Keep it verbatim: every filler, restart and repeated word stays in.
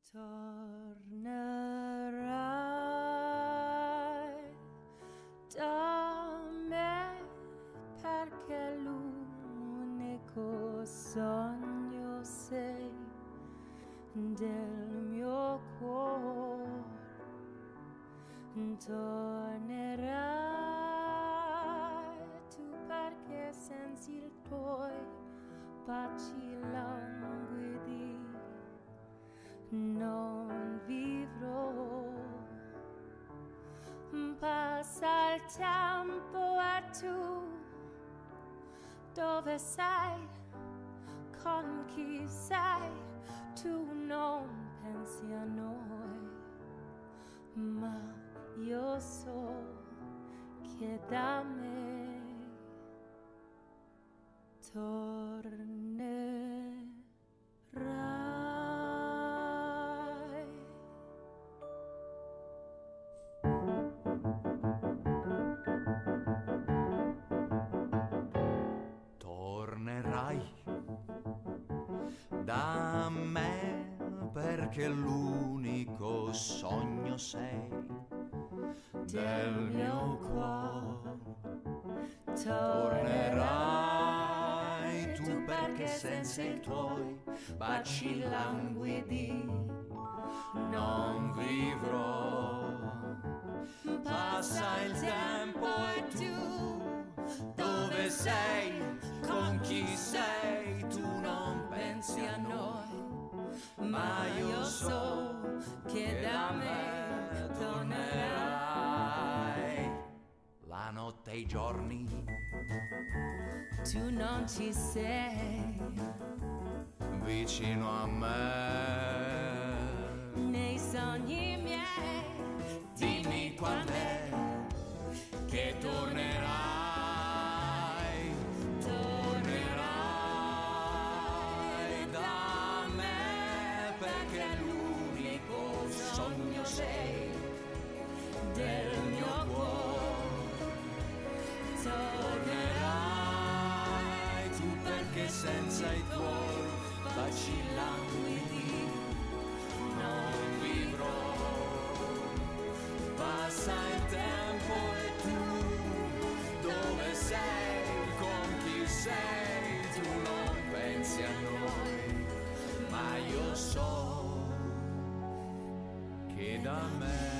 Tornerai da me perché l'unico sogno sei del mio cuore. Tornerai tu perché senza i tuoi baci languidi non vivrò. Passa il tempo e tu dove sei, con chi sei, tu non pensi a noi, ma io so che da me tornerai. Tornerai da me perché l'unico sogno sei del mio cuore. Tornerai tu perché senza i tuoi baci languidi non vivrò. Passa il tempo e tu dove sei, con chi sei, tu non pensi a noi, ma io so che da me tornerai. La notte e i giorni tu non ci sei vicino a me. nei sogni miei. Dimmi quand'è che tornerai. Sogno sei del mio cuore. Tornerai tu perché senza i tuoi baci languidi non vivrò. Passa il tempo e tu dove sei, con chi sei, tu non pensi a noi, ma io so che da me